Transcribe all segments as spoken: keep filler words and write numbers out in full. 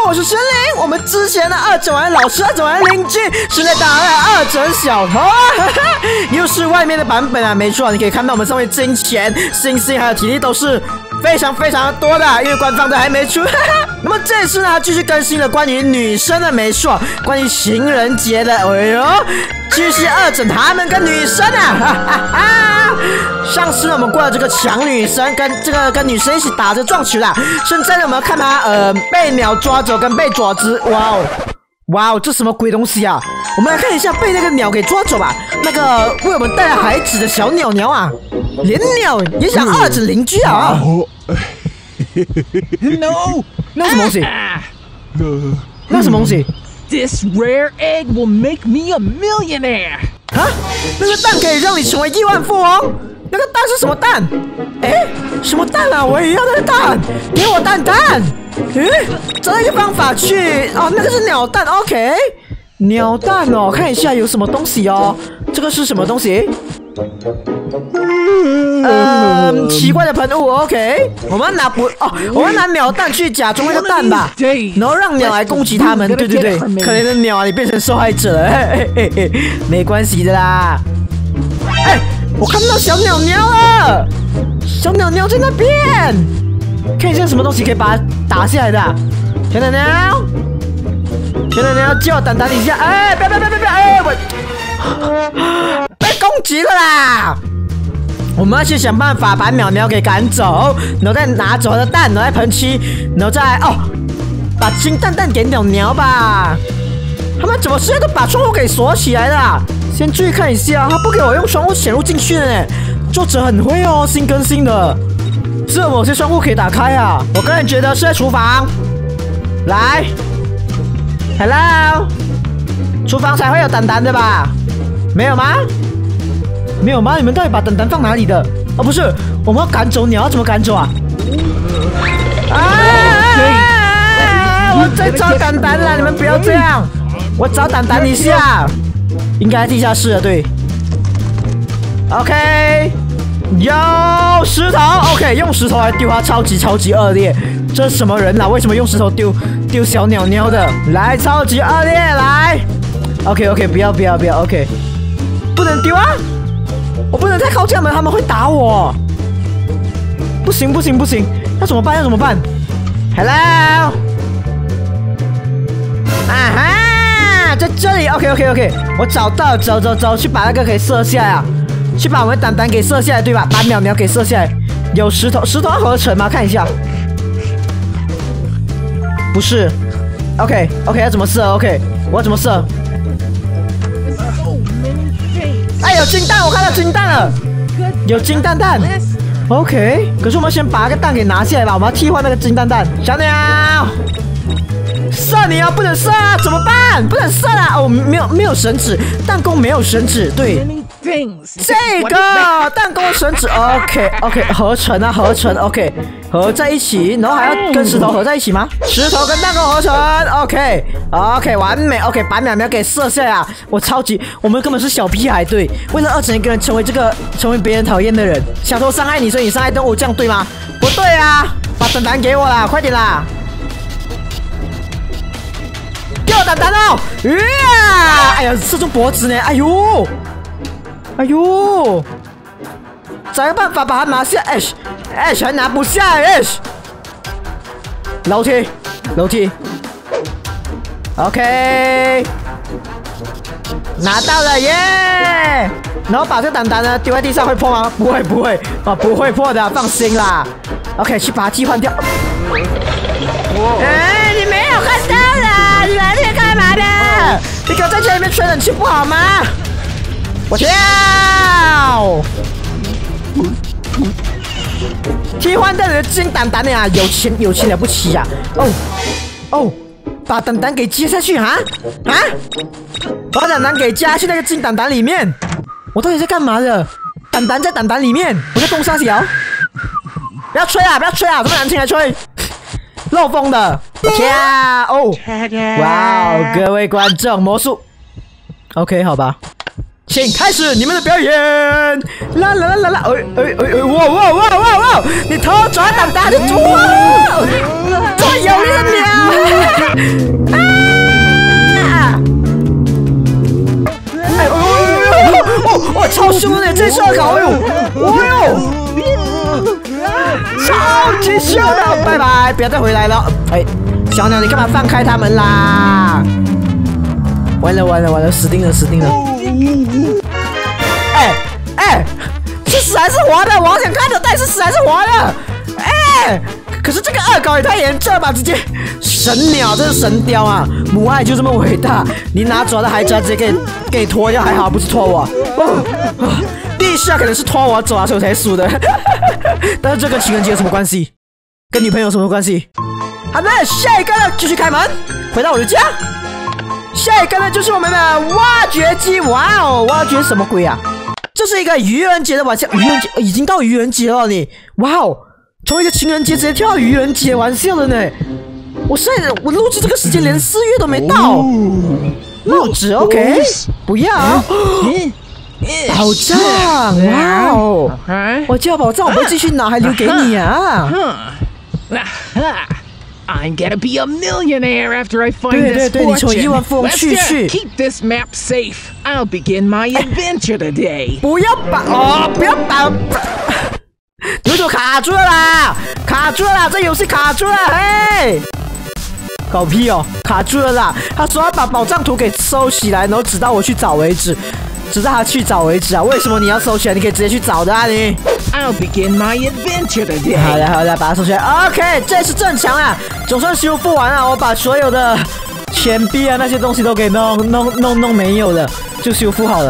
我是森林。我们之前的二整完老师、二整完邻居，现在打了二整小偷啊！又是外面的版本啊，没错，你可以看到我们上面金钱、星星还有体力都是非常非常多的，因为官方的还没出。那么这次呢，继续更新了关于女生的，没错，关于情人节的，哎呦，继续二整他们跟女生啊！哈哈哈。上次呢，我们过了这个抢女生，跟这个跟女生一起打着撞球啦。现在呢，我们要看他呃被鸟抓走跟被爪子，哇哦，哇哦，这什么鬼东西啊？我们来看一下被那个鸟给抓走吧。那个为我们带来孩子的小鸟鸟啊，连鸟也想二整邻居啊！ No， 那什么东西？那什么东西 ？This rare egg will make me a millionaire。 啊，那个蛋可以让你成为亿万富翁。那个蛋是什么蛋？哎，什么蛋啊？我也要那个蛋，给我蛋蛋。诶，找到一个方法去哦，那个是鸟蛋 ，OK， 鸟蛋哦，看一下有什么东西哦。这个是什么东西？呃，奇怪的喷雾 ，OK， 我们拿不哦，我们拿鸟蛋去假装那个蛋吧，然后让鸟来攻击他们。对对对，可怜的鸟啊，你变成受害者了，嘿嘿嘿，没关系的啦。哎，我看到小鸟鸟了，小鸟鸟在那边，看一下什么东西可以把它打下来的。小鸟鸟，小鸟鸟，借我蛋蛋一下，哎，不要不要不要不要，哎我。被攻击了啦！我们要去想办法把鸟鸟给赶走，然后再拿走它的蛋，然后再喷漆，然后再哦，把金蛋蛋给鸟鸟吧。他们怎么现在都把窗户给锁起来了？先注意看一下，他不给我用窗户潜入进去呢。作者很会哦，新更新的。是有某些窗户可以打开啊。我个人觉得是在厨房。来 ，Hello， 厨房才会有蛋蛋的吧？没有吗？没有吗？你们到底把蛋蛋放哪里的？哦，不是，我们要赶走鸟，要怎么赶走啊？啊！我在找蛋蛋了，你们不要这样！我找蛋蛋一下，应该地下室了，对。OK， 有石头 ，OK， 用石头来丢它，超级超级恶劣。这是什么人啊？为什么用石头丢丢小鸟鸟的？来，超级恶劣，来。OK OK， 不要不要不要 ，OK。不能丢啊！我不能太靠近他们，他们会打我。不行不行不行，要怎么办？要怎么办 ？Hello， 啊哈，在这里 ，OK OK OK， 我找到了，走走走，去把那个给射下来啊！去把我们蛋蛋给射下来，对吧？把鸟鸟给射下来。有石头，石头要合成吗？看一下。不是 ，OK OK， 要怎么射 ？OK， 我要怎么射？哎，有金蛋，我看到金蛋了，有金蛋蛋 ，OK。可是我们先把那个蛋给拿下来吧，我们要替换那个金蛋蛋。小鸟，射你啊，不能射啊，怎么办？不能射啊！哦，没有没有绳子，弹弓没有绳子，对。这个弹弓绳子 ，OK OK， 合成啊，合成 ，OK， 合在一起，然后还要跟石头合在一起吗？石头跟弹弓合成 ，OK OK， 完美 ，OK， 把鸟鸟给射下来。我超级，我们根本是小屁孩，对，为了二整一个人成为这个成为别人讨厌的人，小偷伤害你，所以你伤害动物，这样对吗？不对啊，把蛋蛋给我啦，快点啦！给我蛋蛋哦！呀，哎呀，射中脖子呢，哎呦！哎呦，找个办法把它拿下 ，Ash Ash 还拿不下 ，Ash。楼梯，楼梯 ，OK， 拿到了耶！然后把这蛋蛋呢丢在地上会破吗？不会，不会，啊，不会破的，放心啦。OK， 去把它替换掉。哎，你没有看到啦？你来这边干嘛的？你给我在这里面吹冷气不好吗？我跳！替换掉你的金蛋蛋呀，有钱有钱了不起呀！哦哦，把蛋蛋给接下去啊啊！把蛋蛋给加下去那个金蛋蛋里面。我到底在干嘛的？蛋蛋在蛋蛋里面，我在东沙小。不要吹啊！不要吹啊！这么难听还吹，漏风的。我跳哦！哇哦，各位观众，魔术 ，OK， 好吧。请开始你们的表演！啦啦啦啦啦！哎哎哎哎！哇哇哇哇哇！你偷抓蛋蛋的猪！这么有力的鸟！ 凶的呢，这次恶搞，哎呦，哎呦，超级凶的，拜拜，不要再回来了。哎，小鸟，你干嘛放开他们啦？完了完了完了，死定了死定了！哎哎，是死还是活的？我好想看的，到底是死还是活的？哎，可是这个恶搞也太严重了吧！直接神鸟，这是神雕啊！母爱就这么伟大，你拿走的孩子直接给给你拖掉，还好不是拖我。哦、第一下可能是拖我走啊，所以我才输的。但是这跟情人节有什么关系？跟女朋友有什么关系？好的，下一个呢，继续开门，回到我的家。下一个呢，就是我们的挖掘机。哇哦，挖掘什么鬼啊？这是一个愚人节的玩笑，愚人节已经到愚人节了你。哇哦，从一个情人节直接跳到愚人节玩笑了呢。我现在我录制这个时间连四月都没到。帽子 OK， 不要。宝藏，哇哦！我叫宝藏，我不会继续拿，还留给你啊。 I'm gonna be a millionaire after I find 对对 this 对，你从亿万富翁 fortune. 去 Let's 去。 just keep this map safe. I'll begin my adventure today. 不要把哦，不要把，你为什么卡住了啦？卡住了啦！这游戏卡住了，嘿！搞屁哦，卡住了啦！他说要把宝藏图给收起来，然后直到我去找为止，直到他去找为止啊！为什么你要收起来？你可以直接去找的啊你。 I'll begin my adventure today. 好的好的，把它收起来。OK， 这次正常啊，总算修复完了。我把所有的钱币啊那些东西都给弄弄弄弄没有了，就修复好了。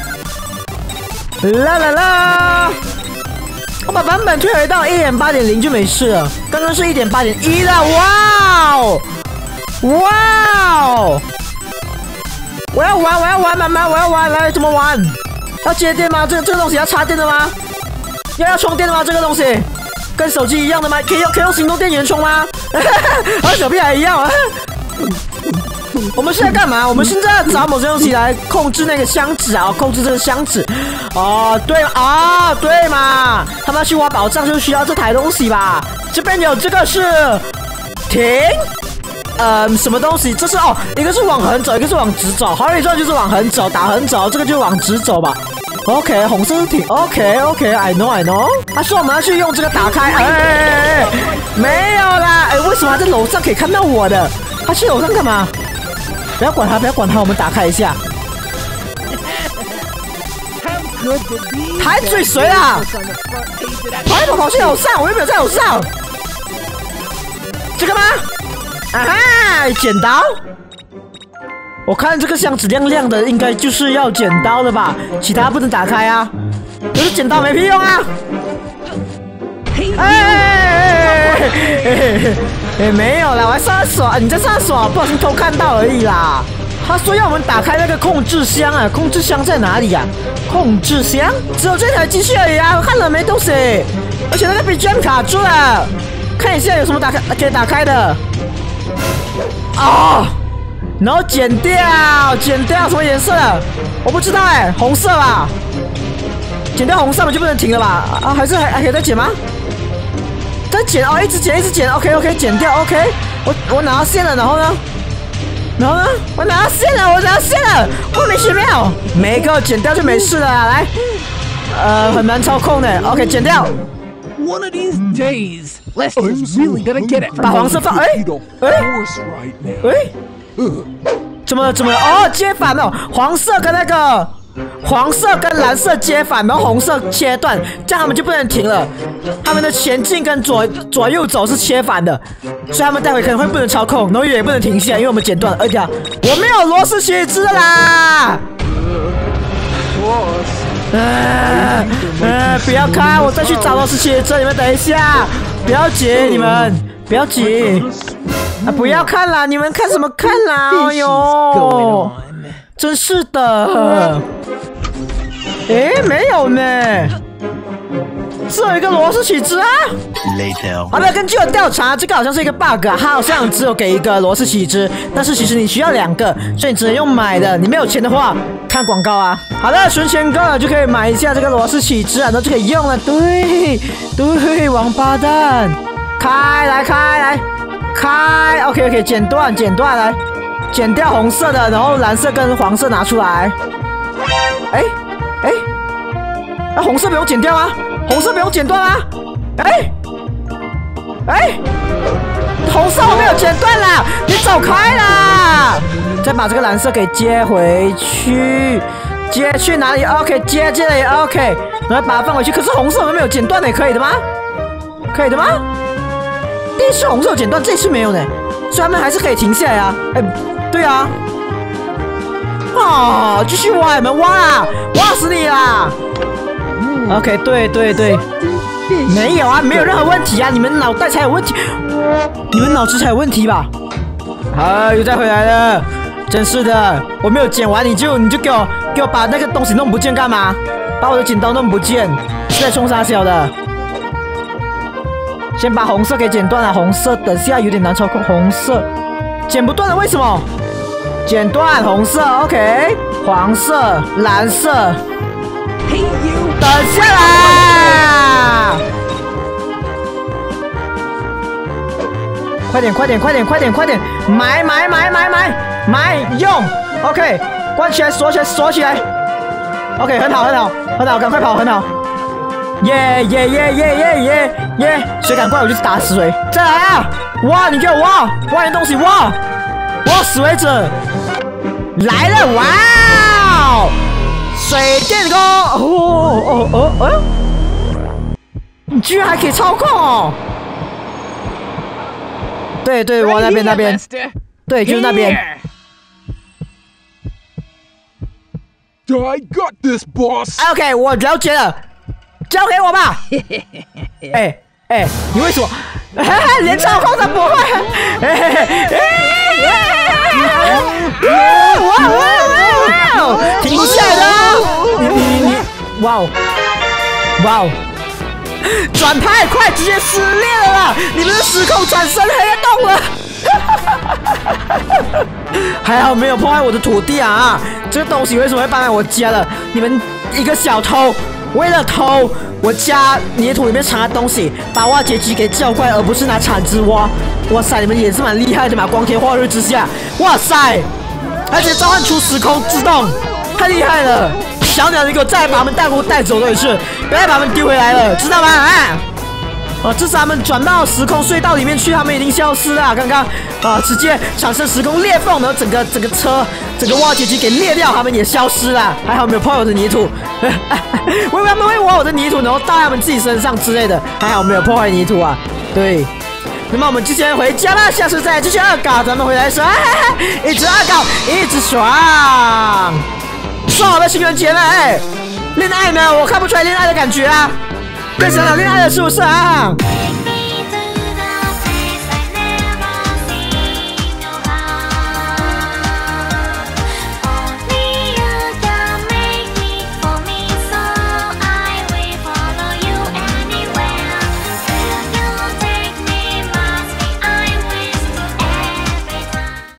啦啦啦！我把版本推回到 一点八点零 就没事了，刚刚是 一点八点一 了。哇哦！哇哦！我要玩，我要玩，妈妈，我要玩，来怎么玩？要接电吗？这个这个东西要插电的吗？要要充电的吗？这个东西跟手机一样的吗？可以用可以用行动电源充吗？和小屁孩一样啊！我们现在干嘛？我们现在找某些东西来控制那个箱子啊，控制这个箱子。哦，对啊，对嘛，他们要去挖宝藏就需要这台东西吧？这边有这个是停。呃，什么东西？这是哦，一个是往横走，一个是往直走。好比说就是往横走，打横走，这个就往直走吧。OK， 红色是停。OK OK，I know I know。他说我们要去用这个打开，哎哎哎，没有啦。哎，为什么他在楼上可以看到我的？他去楼上干嘛？不要管他，不要管他，我们打开一下。还追谁啊？跑跑跑去楼上，我又没有在楼上。这个吗？啊哈！剪刀，我看这个箱子亮亮的，应该就是要剪刀的吧？其他不能打开啊，可是剪刀没屁用啊！哎哎哎哎，没有啦，我还上锁，你在上锁，不小心偷看到而已啦。他说要我们打开那个控制箱啊，控制箱在哪里啊？控制箱只有这台机器而已啊，看了没东西，而且那个 B G M 卡住了，看一下有什么打开可以打开的。哦，然后剪掉，剪掉什么颜色的？我不知道哎，红色吧？剪掉红色我就不能停了吧？啊，还是还还可以再剪吗？再剪哦，一直剪，一直剪。OK OK， 剪掉。OK， 我我拿到线了，然后呢？然后呢？我拿到线了，我拿到线了，莫名其妙。每一个剪掉就没事了啦，来，呃，很难操控的。OK， 剪掉。 One of these days, Lester's really gonna get it. 把黄色放，哎哎哎，怎么怎么哦，接反了，黄色跟那个黄色跟蓝色接反，然后红色切断，这样他们就不能停了。他们的前进跟左左右走是切反的，所以他们待会可能会不能操控，然后也不能停下，因为我们剪断了。而且我没有螺丝起子啦。呃呃，不要看，我再去找螺丝起子，你们等一下，不要急，你们不要急啊！不要看啦，你们看什么看啦？哎呦，真是的，诶，没有呢，只有一个螺丝起子啊。好的，根据我调查，这个好像是一个 bug 啊，它好像只有给一个螺丝起子，但是其实你需要两个，所以你只能用买的。你没有钱的话，看广告啊。好的，存钱够了就可以买一下这个螺丝起子啊，然后就可以用了。对对，王八蛋，开来开来开 ，OK OK， 剪断剪断来，剪掉红色的，然后蓝色跟黄色拿出来。哎哎啊，红色不用剪掉吗？红色不用剪断吗？哎哎，红色我没有剪断啦，你走开啦！再把这个蓝色给接回去，接去哪里 ？OK， 接这里 OK， 然后把它放回去。可是红色我都没有剪断呢，可以的吗？可以的吗？第一次红色有剪断，这次没有呢，所以他们还是可以停下来啊。哎，对啊。啊，继续挖，你们挖啊，挖死你啦！ OK， 对对对，没有啊，没有任何问题啊，你们脑袋才有问题，你们脑子才有问题吧？啊，又再回来了，真是的，我没有剪完你就你就给我给我把那个东西弄不见干嘛？把我的剪刀弄不见，是在冲啥小的？先把红色给剪断了，红色等下有点难操控，红色剪不断了，为什么？剪断红色 ，OK， 黄色、蓝色。 等下来！快点，快点，快点，快点，快点！买买买买买买用 ！OK， 关起来，锁起来，锁起来 ！OK， 很好，很好，很好，赶快跑，很好！耶耶耶耶耶耶耶！谁敢过来我就打死谁！再来啊！挖，你给我挖，挖点东西，挖！挖死为止！来了，哇哦！ 水电工，哦哦哦哦！你居然还可以操控哦！对对，往那边那边，对，就是那边。 I got this, boss. OK， 我了解了，交给我吧。哎哎，你为什么连操控都不会？哇哇哇！停不下来的。 你你你你，哇哦，哇哦，转太快，直接撕裂了啦！你们的时空转身黑洞了，还好没有破坏我的土地啊！这个东西为什么会搬来我家了？你们一个小偷，为了偷我家泥土里面藏的东西，把挖掘机给叫过来，而不是拿铲子挖。哇塞，你们也是蛮厉害的嘛！光天化日之下，哇塞，而且召唤出时空自动，太厉害了！ 小鸟，你给我再把他们带给我带走一次，不要再把他们丢回来了，知道吗？啊！哦，至少他们转到时空隧道里面去，他们已经消失了。刚刚啊，直接产生时空裂缝，然后整个整个车、整个挖掘机给裂掉，他们也消失了。还好没有破坏我的泥土，我以为他们会挖我的泥土，然后倒在他们自己身上之类的。还好没有破坏泥土啊。对，那么我们就先回家了，下次再继续恶搞，咱们回来说，一直恶搞，一直爽。 说好的情人节呢？哎，恋爱呢？我看不出来恋爱的感觉啊，变成了恋爱了是不是啊？